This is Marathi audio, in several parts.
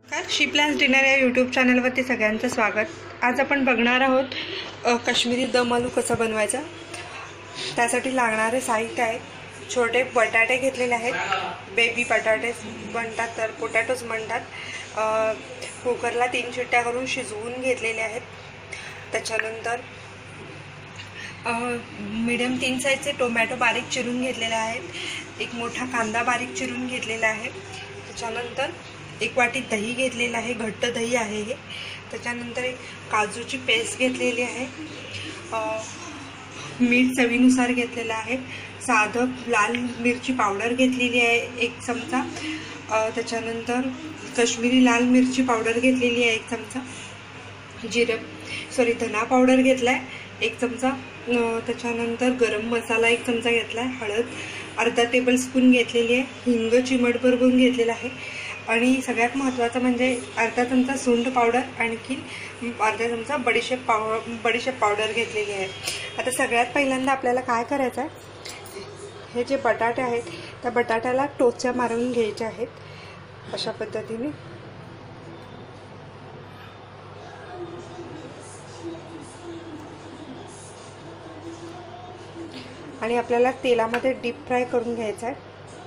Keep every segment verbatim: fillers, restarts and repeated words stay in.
नमस्कार, शी प्लॅन्स डिनर या यूट्यूब चॅनलवरती सगळ्यांचं स्वागत। आज आपण बघणार आहोत काश्मीरी दम आलू कसा बनवायचा। त्यासाठी लागणारे साहित्य आहेत। छोटे बटाटे घेतलेले आहेत, बेबी बटाटे म्हणतात तर पोटॅटोज म्हणतात। कुकरला तीन शिट्ट्या करून शिजवून घेतलेले आहेत। त्याच्यानंतर मीडियम तीन साईजचे टोमॅटो बारीक चिरून घेतलेले आहेत। एक मोठा कांदा बारीक चिरून घेतलेला आहे। त्याच्यानंतर एक वाटी दही घेतलेला आहे, घट्ट दही आहे हे। त्याच्यानंतर एक काजूची पेस्ट घेतलेली आहे। मीठ चवीनुसार घेतलेलं आहे। साधं लाल मिरची पावडर घेतलेली आहे एक चमचा। त्याच्यानंतर काश्मीरी लाल मिरची पावडर घेतलेली आहे एक चमचा। जिरे सॉरी धना पावडर घेतलाय एक चमचा। त्याच्यानंतर गरम मसाला एक चमचा घेतलाय। हळद अर्धा टेबलस्पून घेतलेली आहे। हिंग चिमटभर घेऊन घेतलेला आहे। आणि सगळ्यात महत्त्वाचं म्हणजे अर्धा चमचा सुंठ पावडर, आणखी अर्धा चमचा बडीशेप पाव बडीशेप पावडर घेतलेली आहे। आता सगळ्यात पहिल्यांदा आपल्याला काय करायचं आहे, हे जे बटाटे आहेत त्या बटाट्याला टोचा मारून घ्यायचे आहेत अशा पद्धतीने। आणि आपल्याला तेलामध्ये डीप फ्राय करून घ्यायचं आहे।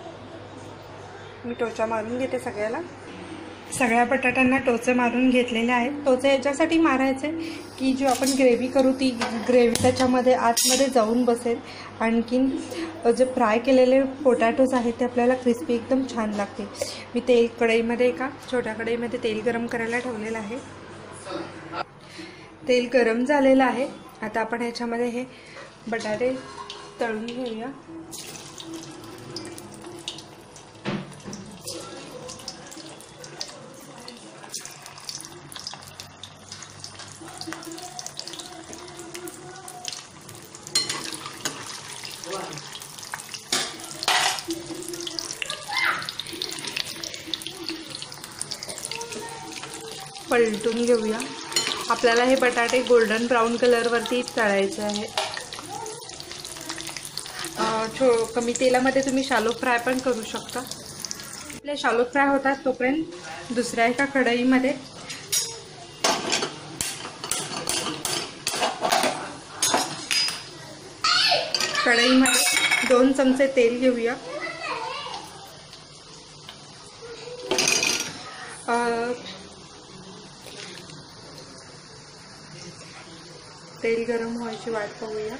मी टोचा मारून घेते सगळ्याला। सगळ्या बटाट्यांना टोचे मारून घेतलेले आहेत। टोचे याच्यासाठी मारायचे की जो आपण ग्रेव्ही करू ती ग्रेव्ही त्याच्यामध्ये आतमध्ये जाऊन बसेल। आणखीन जे फ्राय केलेले पोटॅटोज आहेत ते आपल्याला क्रिस्पी एकदम छान लागते। मी तेल कढईमध्ये एका छोट्या कढईमध्ये तेल गरम करायला ठेवलेलं आहे। तेल गरम झालेलं आहे। आता आपण याच्यामध्ये हे बटाटे तळून घेऊया। पलटून घेऊया। आपल्याला हे बटाटे गोल्डन ब्राउन कलर वरती तळायचे आहे। छो कमी तेलामध्ये तुम्ही शालो फ्राय पण करू शकता। आपले शालो फ्राय होतात तोपर्यंत दुसऱ्या एका कढईमध्ये कढईमध्ये दोन चमचे तेल घेऊया। तेल गरम व्हायची वाट पाहूया।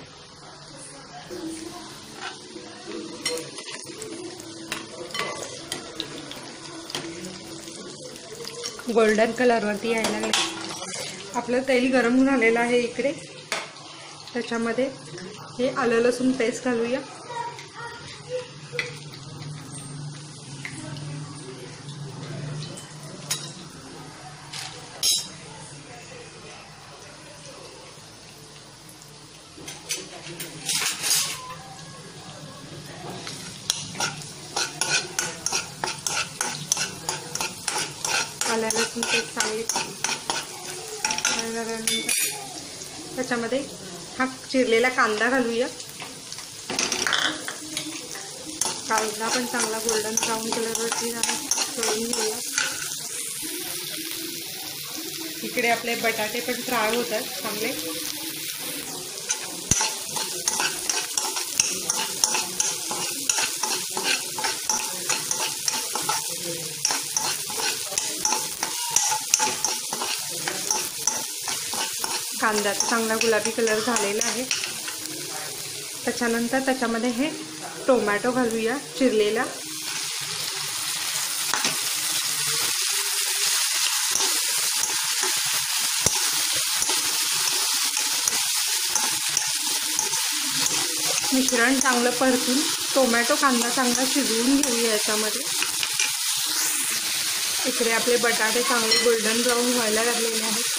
गोल्डन कलर वरती यायला लागले। आपलं तेल गरम झालेलं आहे। इकडे त्याच्यामध्ये हे आलं लसूण पेस्ट घालूया। आलं लसूण पेस्ट चांगली त्याच्यामध्ये हा चिरलेला कांदा घालूया। कांदा पण चांगला गोल्डन ब्राउन कलरवरती तळून घेऊया। इकडे आपले बटाटे पण फ्राय होतात चांगले। कांद्याचा चांगला गुलाबी कलर झालेला आहे। त्याच्यानंतर त्याच्यामध्ये हे टोमॅटो घालूया चिरलेला। मिश्रण चांगलं परतून टोमॅटो कांदा चांगला शिजवून घेऊया याच्यामध्ये। इकडे आपले बटाटे चांगले गोल्डन ब्राउन व्हायला लागलेले आहेत।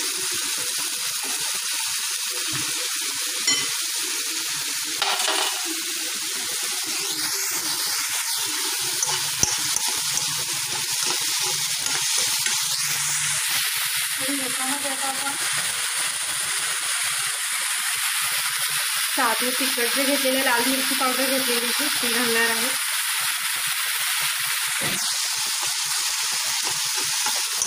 साधे तिखट जे घेतलेले लाल मिरची पावडर घेतलेली ती घालणार आहे।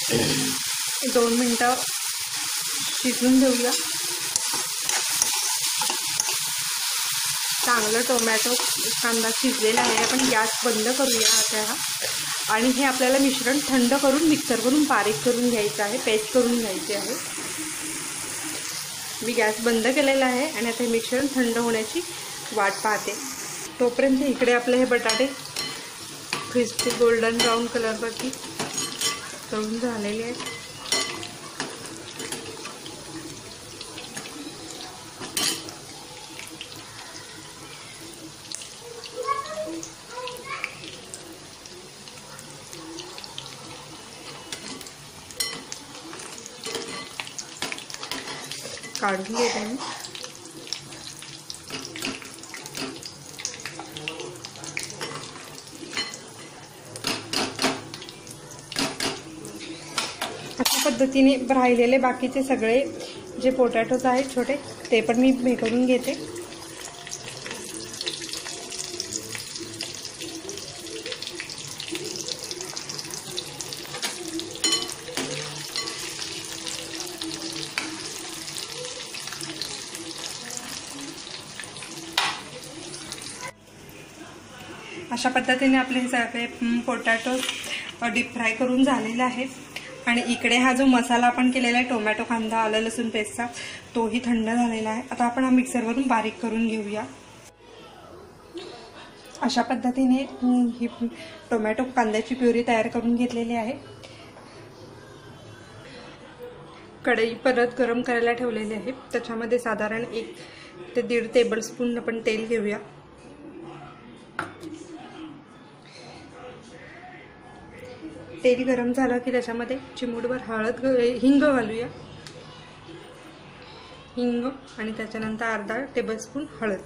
दोन मिनटं शिजवून घेऊया. चांगलं टोमॅटो कांदा शिजलेला आहे. आपण गॅस बंद करूया आता आणि हे आपल्याला मिश्रण थंड करून मिक्सरवरून बारीक करून घ्यायचं आहे, पेस्ट करून घ्यायची आहे. मी गॅस बंद केलेला आहे आणि आता हे मिश्रण थंड होण्याची वाट पाहते. तोपर्यंत इकडे आपले हे बटाटे क्रिस्पी गोल्डन ब्राऊन कलरवरती तळून झालेले आहेत. काढून घेते मी. अशा पद्धतीने राहिलेले बाकीचे सगळे जे पोटॅटोज आहेत छोटे ते पण मी हे करून घेते. अशा पद्धतीने आपले सगळे पोटॅटो डीप फ्राय करून झालेले आहेत. आणि इकडे हा जो मसाला आपण केलेला आहे टोमॅटो कांदा आलं लसूण पेस्टचा तोही थंड झालेला आहे. आता आपण हा मिक्सरवरून बारीक करून घेऊया. अशा पद्धतीने ही टोमॅटो कांद्याची प्युरी तयार करून घेतलेली आहे. कढई परत गरम करायला ठेवलेली आहे. त्याच्यामध्ये साधारण एक ते दीड टेबलस्पून आपण तेल घेऊया. तेल गरम झालं की त्याच्यामध्ये चिमूटभर हळद हिंग घालूया. हिंग आणि त्याच्यानंतर अर्धा टेबलस्पून हळद.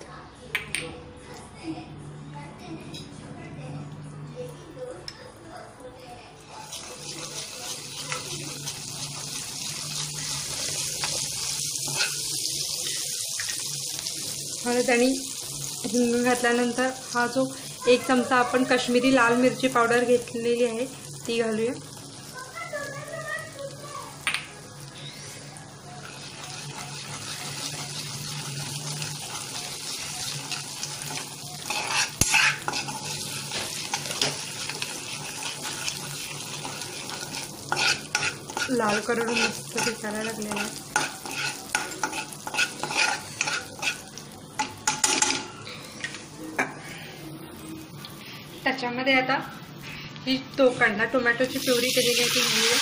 हळद आणि हिंग घातल्यानंतर हा जो एक चमचा आपण काश्मीरी लाल मिरची पावडर घेतलेली आहे ती घालूया. लाल कलर मस्त दिसायला लागलेला आहे. त्याच्यामध्ये आता ही तो कांदा टोमॅटोची प्युरी केलेली आहे ती घालूया.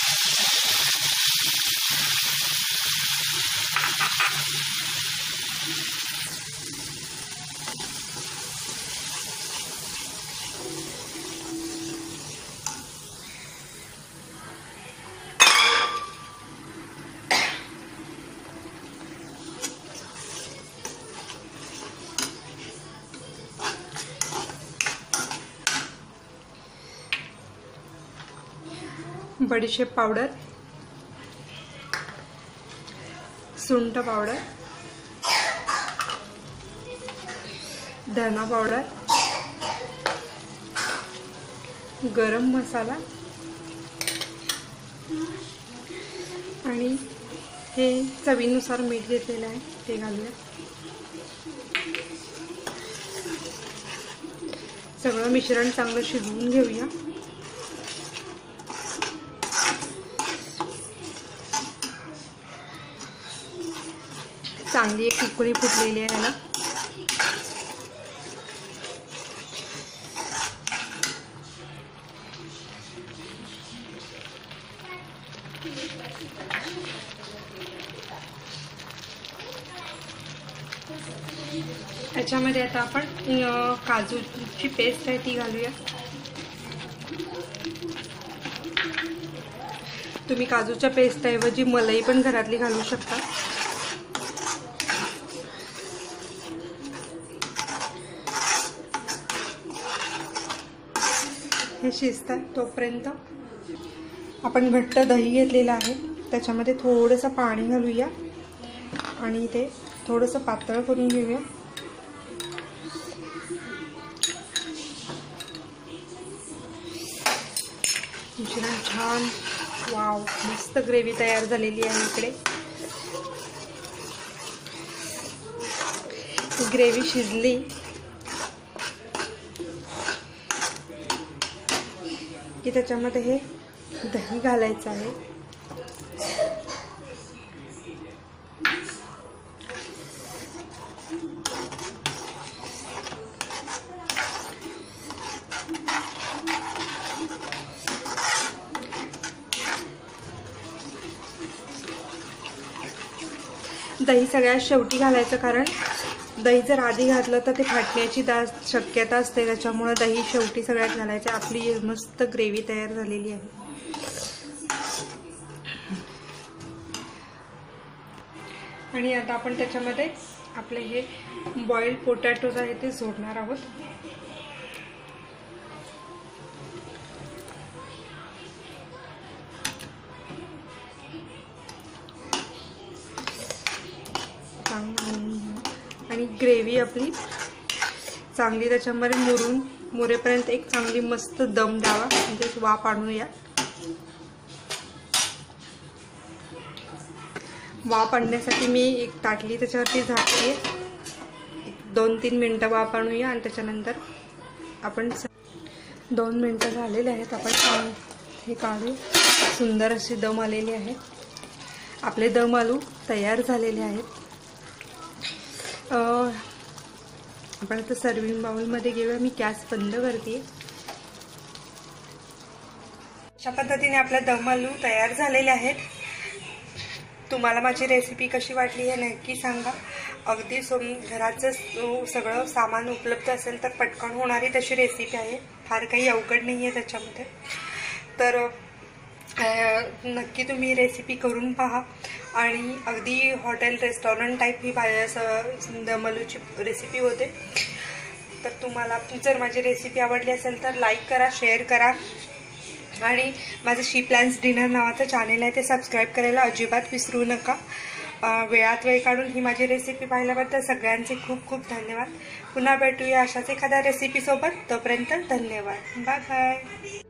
बडीशेप पावडर, सुंठ पावडर, धना पावडर, गरम मसाला आणि हे चवीनुसार मीठ घेतलेलं आहे ते घालूया. सगळं मिश्रण चांगलं शिजवून घेऊया. चांगली एक उकळी फुटलेली आहे ना. याच्यामध्ये आता आपण काजूची पेस्ट आहे ती घालूया. तुम्ही काजूच्या पेस्ट ऐवजी मलाई पण घरातली घालू शकता. हे शिजतात तोपर्यंत आपण घट्ट दही घेतलेलं आहे त्याच्यामध्ये थोडंसं पाणी घालूया आणि ते थोडंसं पातळ करून घेऊया. मिश्रण छान वाव, मस्त ग्रेव्ही तयार झालेली आहे इकडे. ग्रेव्ही शिजली की त्याच्यामध्ये हे दही घालायचं आहे. दही सगळ्यात शेवटी घालायचं, कारण दही जर आधी घातलं तर ते फाटण्याची दा शक्यता असते, त्याच्यामुळे दही शेवटी सगळ्यात घालायचं. आपली मस्त ग्रेव्ही तयार झालेली आहे. आणि आता आपण त्याच्यामध्ये आपले हे बॉइल्ड पोटॅटोज आहे ते सोडणार आहोत. आणि ग्रेव्ही आपली चांगली त्याच्यामध्ये मुरून मुरेपर्यंत एक चांगली मस्त दम द्यावा, म्हणजे वाफ आणूया. वाफ आणण्यासाठी मी एक ताटली त्याच्यावरती झाकते. एक दोन तीन मिनटं वाफ आणूया आणि त्याच्यानंतर आपण दोन मिनटं झालेले आहेत. आपण हे काढू. सुंदर अशी दम आलेली आहे. आपले दम आलू तयार झालेले आहेत. आपण आता सर्विंग बाउलमध्ये घेऊया. मी गॅस बंद करते. अशा पद्धतीने आपले दम आलू तयार झालेले आहेत. तुम्हाला माझी रेसिपी कशी वाटली हे नक्की सांगा. अगदी घराचं सगळं सामान उपलब्ध असेल तर पटकन होणारी तशी रेसिपी आहे. फार काही अवघड नाही आहे त्याच्यामध्ये. तर नक्की तुम्ही रेसिपी करून पहा. आणि अगदी हॉटेल रेस्टॉरंट टाईप ही दम आलूची रेसिपी होते. तर तुम्हाला जर माझी रेसिपी आवडली असेल तर लाईक करा, शेअर करा. आणि माझं शी प्लॅन्स डिनर नावाचं चॅनेल आहे ते सबस्क्राईब करायला अजिबात विसरू नका. वेळात वेळ काढून ही माझी रेसिपी पाहिल्याबद्दल सगळ्यांचे खूप खूप धन्यवाद. पुन्हा भेटूया अशाच एखाद्या रेसिपीसोबत. तोपर्यंत धन्यवाद. Bye bye.